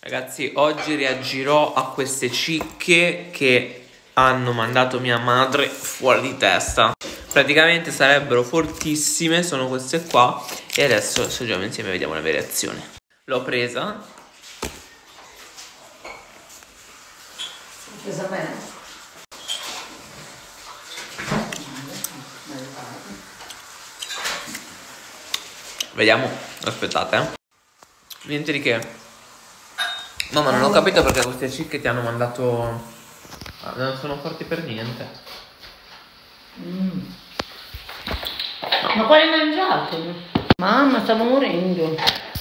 Ragazzi, oggi reagirò a queste cicche che hanno mandato mia madre fuori di testa. Praticamente sarebbero fortissime, sono queste qua. E adesso assaggiamo insieme e vediamo la mia reazione. L'ho presa. Presa bene? Vediamo, aspettate. Niente di che. Mamma, non ho capito perché queste cicche ti hanno mandato. Non sono forti per niente. Ma quale hai mangiato? Mamma, stavo morendo.